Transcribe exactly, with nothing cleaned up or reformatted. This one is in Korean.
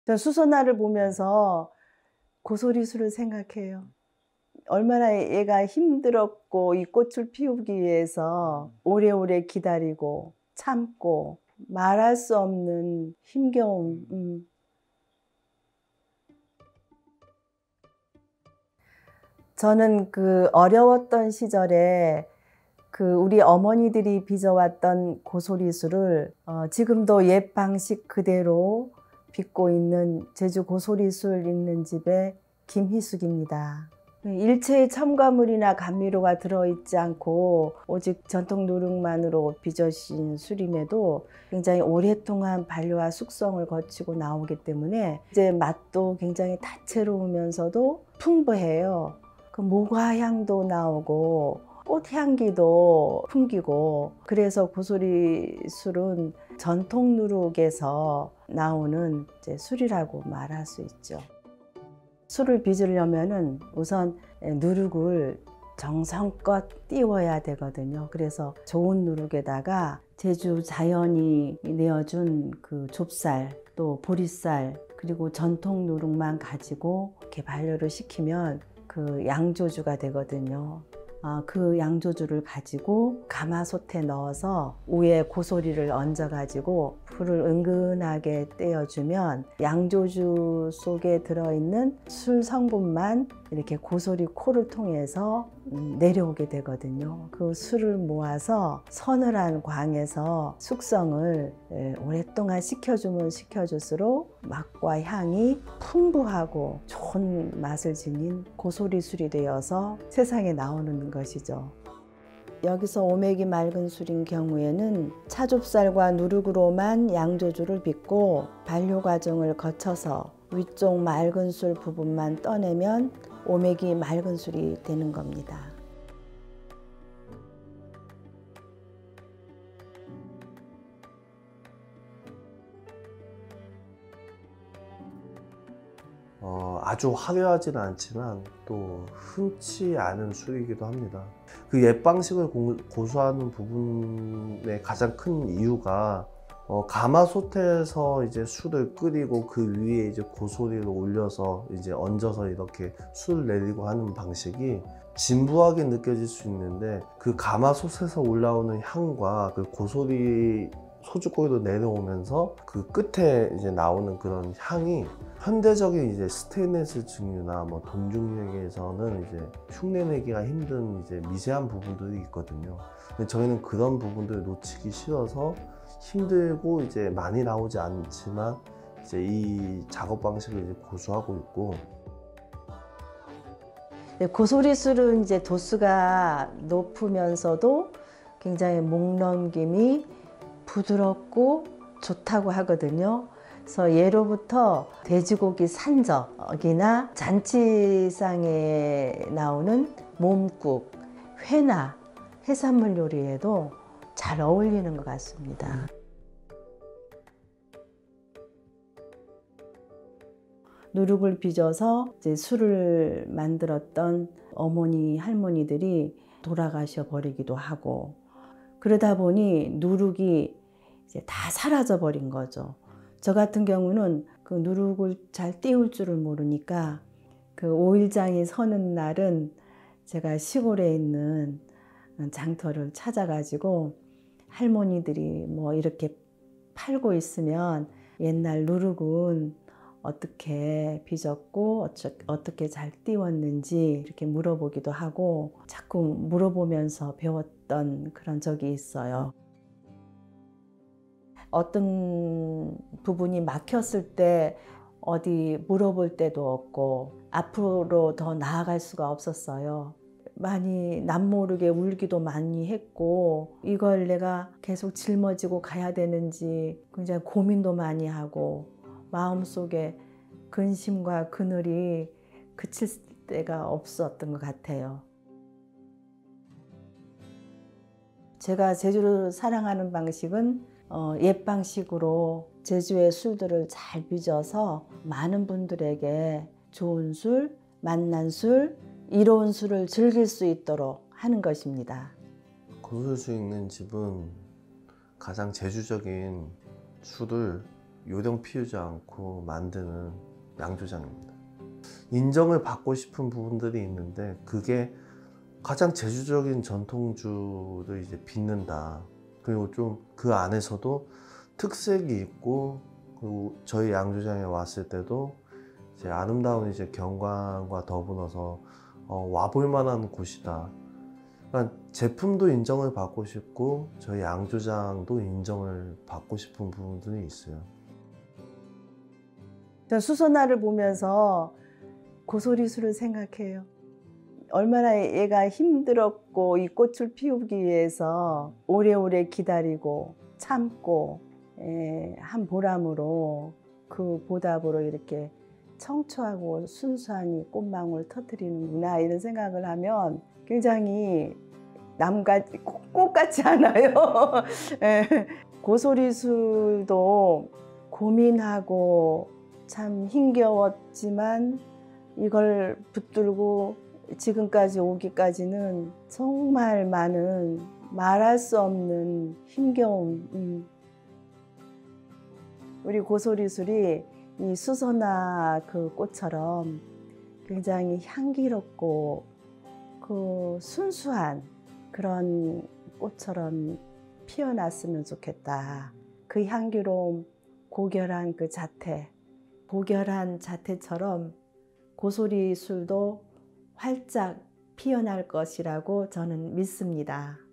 저 수선화를 보면서 고소리수를 생각해요. 얼마나 얘가 힘들었고 이 꽃을 피우기 위해서 오래오래 기다리고 참고 말할 수 없는 힘겨움. 음. 저는 그 어려웠던 시절에 그 우리 어머니들이 빚어왔던 고소리술을 어 지금도 옛 방식 그대로 빚고 있는 제주 고소리술 있는 집의 김희숙입니다. 일체의 첨가물이나 감미료가 들어있지 않고 오직 전통 누룩만으로 빚어진 술임에도 굉장히 오랫동안 발효와 숙성을 거치고 나오기 때문에 이제 맛도 굉장히 다채로우면서도 풍부해요. 그 모과 향도 나오고 꽃향기도 풍기고, 그래서 고소리 술은 전통 누룩에서 나오는 이제 술이라고 말할 수 있죠. 술을 빚으려면은 우선 누룩을 정성껏 띄워야 되거든요. 그래서 좋은 누룩에다가 제주 자연이 내어준 그 좁쌀, 또 보리쌀, 그리고 전통 누룩만 가지고 이렇게 발효를 시키면 그 양조주가 되거든요. 어, 그 양조주를 가지고 가마솥에 넣어서 위에 고소리를 얹어 가지고 불을 은근하게 떼어주면 양조주 속에 들어있는 술 성분만 이렇게 고소리 코를 통해서 내려오게 되거든요. 그 술을 모아서 서늘한 광에서 숙성을 오랫동안 식혀주면 식혀줄수록 맛과 향이 풍부하고 좋은 맛을 지닌 고소리 술이 되어서 세상에 나오는 것이죠. 여기서 오메기 맑은 술인 경우에는 차좁쌀과 누룩으로만 양조주를 빚고 발효 과정을 거쳐서 위쪽 맑은 술 부분만 떠내면 오메기 맑은 술이 되는 겁니다. 어, 아주 화려하지는 않지만 또 흔치 않은 술이기도 합니다. 그 옛 방식을 고, 고수하는 부분의 가장 큰 이유가 어, 가마솥에서 이제 술을 끓이고 그 위에 이제 고소리를 올려서 이제 얹어서 이렇게 술을 내리고 하는 방식이 진부하게 느껴질 수 있는데, 그 가마솥에서 올라오는 향과 그 고소리 소주고기로 내려오면서 그 끝에 이제 나오는 그런 향이 현대적인 이제 스테인리스 증류나 뭐 동중유에서는 이제 흉내내기가 힘든 이제 미세한 부분들이 있거든요. 근데 저희는 그런 부분들을 놓치기 싫어서 힘들고 이제 많이 나오지 않지만 이제 이 작업 방식을 이제 고수하고 있고. 고소리 술은 이제 도수가 높으면서도 굉장히 목 넘김이 부드럽고 좋다고 하거든요. 그래서 예로부터 돼지고기 산적이나 잔치상에 나오는 몸국, 회나 해산물 요리에도 잘 어울리는 것 같습니다. 누룩을 빚어서 이제 술을 만들었던 어머니, 할머니들이 돌아가셔 버리기도 하고, 그러다 보니 누룩이 이제 다 사라져 버린 거죠. 저 같은 경우는 그 누룩을 잘 띄울 줄을 모르니까 그 오일장이 서는 날은 제가 시골에 있는 장터를 찾아가지고 할머니들이 뭐 이렇게 팔고 있으면 옛날 누룩은 어떻게 빚었고 어떻게 잘 띄웠는지 이렇게 물어보기도 하고 자꾸 물어보면서 배웠던 그런 적이 있어요. 어떤 부분이 막혔을 때 어디 물어볼 데도 없고 앞으로 더 나아갈 수가 없었어요. 많이 남모르게 울기도 많이 했고, 이걸 내가 계속 짊어지고 가야 되는지 굉장히 고민도 많이 하고, 마음속에 근심과 그늘이 그칠 때가 없었던 것 같아요. 제가 제주를 사랑하는 방식은 어, 옛 방식으로 제주의 술들을 잘 빚어서 많은 분들에게 좋은 술, 맛난 술, 이로운 술을 즐길 수 있도록 하는 것입니다. 고소리 수 있는 집은 가장 제주적인 술을 요령 피우지 않고 만드는 양조장입니다. 인정을 받고 싶은 부분들이 있는데 그게 가장 제주적인 전통주를 이제 빚는다. 그리고 좀 그 안에서도 특색이 있고, 그리고 저희 양조장에 왔을 때도 이제 아름다운 이제 경관과 더불어서 어, 와볼 만한 곳이다. 그러니까 제품도 인정을 받고 싶고 저희 양조장도 인정을 받고 싶은 부분들이 있어요. 수선화를 보면서 고소리수를 생각해요. 얼마나 얘가 힘들었고 이 꽃을 피우기 위해서 오래오래 기다리고 참고 에, 한 보람으로 그 보답으로 이렇게 청초하고 순수한 이 꽃망울 터뜨리는구나 이런 생각을 하면 굉장히 남같이 꽃같지 않아요. 고소리술도 고민하고 참 힘겨웠지만 이걸 붙들고 지금까지 오기까지는 정말 많은 말할 수 없는 힘겨움. 음. 우리 고소리술이 이 수선화 그 꽃처럼 굉장히 향기롭고 그 순수한 그런 꽃처럼 피어났으면 좋겠다. 그 향기로움, 고결한 그 자태, 고결한 자태처럼 고소리술도 활짝 피어날 것이라고 저는 믿습니다.